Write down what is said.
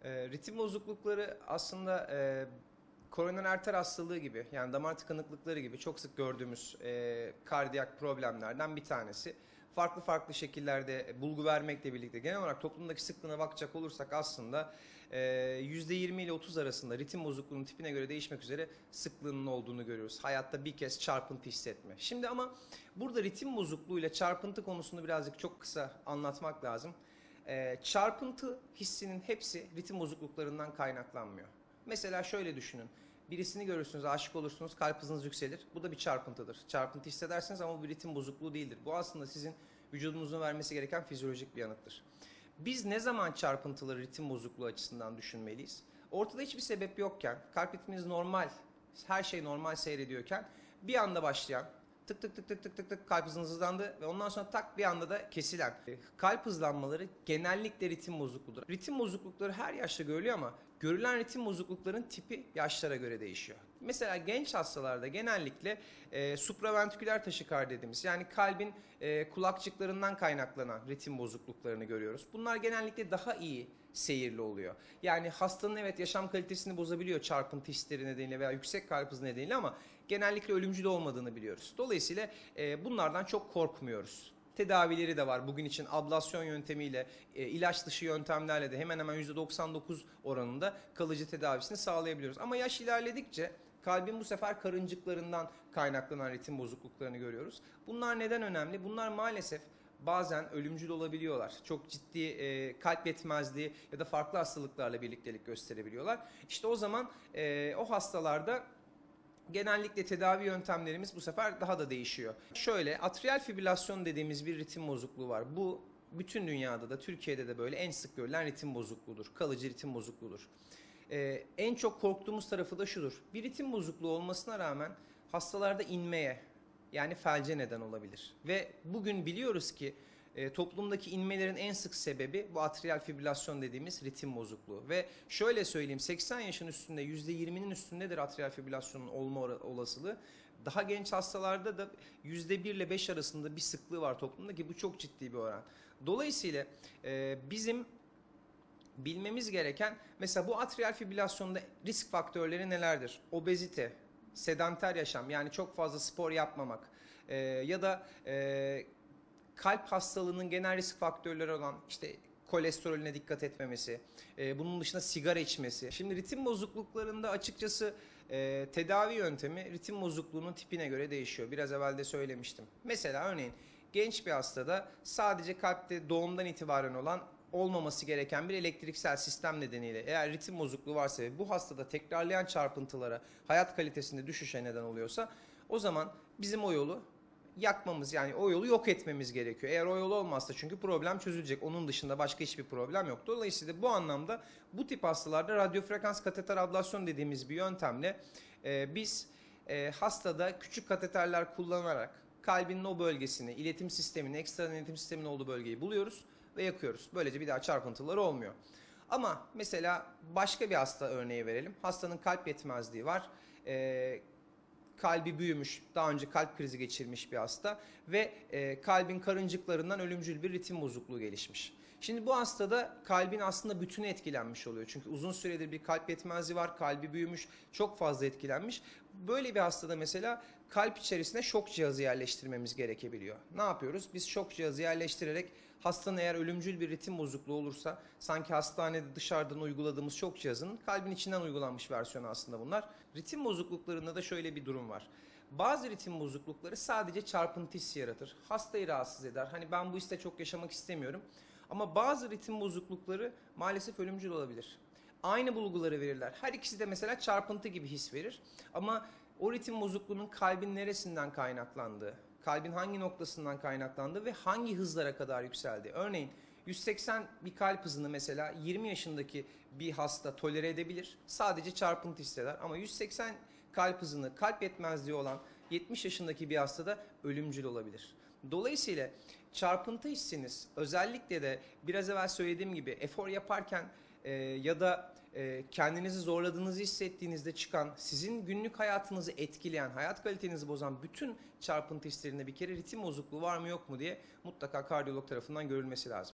Ritim bozuklukları aslında koroner arter hastalığı gibi, yani damar tıkanıklıkları gibi çok sık gördüğümüz kardiyak problemlerden bir tanesi. Farklı farklı şekillerde bulgu vermekle birlikte genel olarak toplumdaki sıklığına bakacak olursak aslında %20 ile 30 arasında ritim bozukluğunun tipine göre değişmek üzere sıklığının olduğunu görüyoruz. Hayatta bir kez çarpıntı hissetme. Şimdi ama burada ritim bozukluğuyla çarpıntı konusunu birazcık çok kısa anlatmak lazım. Çarpıntı hissinin hepsi ritim bozukluklarından kaynaklanmıyor. Mesela şöyle düşünün. Birisini görürsünüz, aşık olursunuz, kalp hızınız yükselir. Bu da bir çarpıntıdır. Çarpıntı hissedersiniz ama bu bir ritim bozukluğu değildir. Bu aslında sizin vücudunuzun vermesi gereken fizyolojik bir yanıttır. Biz ne zaman çarpıntıları ritim bozukluğu açısından düşünmeliyiz? Ortada hiçbir sebep yokken, kalp ritminiz normal, her şey normal seyrediyorken bir anda başlayan, tık tık tık tık tık tık tık kalp hızınız hızlandı ve ondan sonra tak bir anda da kesilen kalp hızlanmaları genellikle ritim bozukluğudur. Ritim bozuklukları her yaşta görülüyor ama görülen ritim bozuklukların tipi yaşlara göre değişiyor. Mesela genç hastalarda genellikle supraventriküler taşikardi dediğimiz, yani kalbin kulakçıklarından kaynaklanan ritim bozukluklarını görüyoruz. Bunlar genellikle daha iyi seyirli oluyor. Yani hastanın evet yaşam kalitesini bozabiliyor çarpıntı hisleri nedeniyle veya yüksek kalp hızı nedeniyle ama genellikle ölümcül olmadığını biliyoruz. Dolayısıyla bunlardan çok korkmuyoruz. Tedavileri de var. Bugün için ablasyon yöntemiyle, ilaç dışı yöntemlerle de hemen hemen %99 oranında kalıcı tedavisini sağlayabiliyoruz. Ama yaş ilerledikçe kalbin bu sefer karıncıklarından kaynaklanan ritim bozukluklarını görüyoruz. Bunlar neden önemli? Bunlar maalesef bazen ölümcül olabiliyorlar. Çok ciddi kalp yetmezliği ya da farklı hastalıklarla birliktelik gösterebiliyorlar. İşte o zaman o hastalarda genellikle tedavi yöntemlerimiz bu sefer daha da değişiyor. Şöyle, atrial fibrilasyon dediğimiz bir ritim bozukluğu var. Bu bütün dünyada da Türkiye'de de böyle en sık görülen ritim bozukluğudur. Kalıcı ritim bozukluğudur. En çok korktuğumuz tarafı da şudur. Bir ritim bozukluğu olmasına rağmen hastalarda inmeye, yani felce neden olabilir. Ve bugün biliyoruz ki toplumdaki inmelerin en sık sebebi bu atrial fibrilasyon dediğimiz ritim bozukluğu. Ve şöyle söyleyeyim, 80 yaşın üstünde %20'nin üstündedir atrial fibrilasyonun olma olasılığı. Daha genç hastalarda da %1 ile 5 arasında bir sıklığı var toplumda ki bu çok ciddi bir oran. Dolayısıyla bizim bilmemiz gereken, mesela bu atrial fibrilasyonda risk faktörleri nelerdir? Obezite, sedanter yaşam, yani çok fazla spor yapmamak ya da kalp hastalığının genel risk faktörleri olan işte kolesterolüne dikkat etmemesi, bunun dışında sigara içmesi. Şimdi ritim bozukluklarında açıkçası tedavi yöntemi ritim bozukluğunun tipine göre değişiyor. Biraz evvel de söylemiştim. Mesela örneğin genç bir hastada sadece kalpte doğumdan itibaren olan olmaması gereken bir elektriksel sistem nedeniyle eğer ritim bozukluğu varsa ve bu hastada tekrarlayan çarpıntılara, hayat kalitesinde düşüşe neden oluyorsa o zaman bizim o yolu yakmamız, yani o yolu yok etmemiz gerekiyor. Eğer o yol olmazsa çünkü problem çözülecek. Onun dışında başka hiçbir problem yok. Dolayısıyla bu anlamda bu tip hastalarda radyofrekans kateter ablasyon dediğimiz bir yöntemle biz hastada küçük kateterler kullanarak kalbinin o bölgesini, iletim sistemini, ekstradan iletim sisteminin olduğu bölgeyi buluyoruz ve yakıyoruz. Böylece bir daha çarpıntıları olmuyor. Ama mesela başka bir hasta örneği verelim. Hastanın kalp yetmezliği var. Kalbi büyümüş, daha önce kalp krizi geçirmiş bir hasta ve kalbin karıncıklarından ölümcül bir ritim bozukluğu gelişmiş. Şimdi bu hastada kalbin aslında bütünü etkilenmiş oluyor. Çünkü uzun süredir bir kalp yetmezliği var, kalbi büyümüş, çok fazla etkilenmiş. Böyle bir hastada mesela kalp içerisine şok cihazı yerleştirmemiz gerekebiliyor. Ne yapıyoruz? Biz şok cihazı yerleştirerek hastanın eğer ölümcül bir ritim bozukluğu olursa, sanki hastanede dışarıdan uyguladığımız şok cihazının kalbin içinden uygulanmış versiyonu aslında bunlar. Ritim bozukluklarında da şöyle bir durum var. Bazı ritim bozuklukları sadece çarpıntı hissi yaratır. Hastayı rahatsız eder. Hani ben bu hisse çok yaşamak istemiyorum. Ama bazı ritim bozuklukları maalesef ölümcül olabilir. Aynı bulguları verirler. Her ikisi de mesela çarpıntı gibi his verir. Ama o ritim bozukluğunun kalbin neresinden kaynaklandığı, kalbin hangi noktasından kaynaklandığı ve hangi hızlara kadar yükseldiği. Örneğin 180 bir kalp hızını mesela 20 yaşındaki bir hasta tolere edebilir. Sadece çarpıntı hisseder. Ama 180 kalp hızını kalp yetmezliği olan 70 yaşındaki bir hastada ölümcül olabilir. Dolayısıyla çarpıntı hissiniz özellikle de biraz evvel söylediğim gibi efor yaparken ya da kendinizi zorladığınızı hissettiğinizde çıkan, sizin günlük hayatınızı etkileyen, hayat kalitenizi bozan bütün çarpıntı hislerinde bir kere ritim bozukluğu var mı yok mu diye mutlaka kardiyolog tarafından görülmesi lazım.